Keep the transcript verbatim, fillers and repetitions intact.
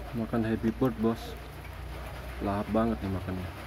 Makan Happy Bird bos, lahap banget nih makannya.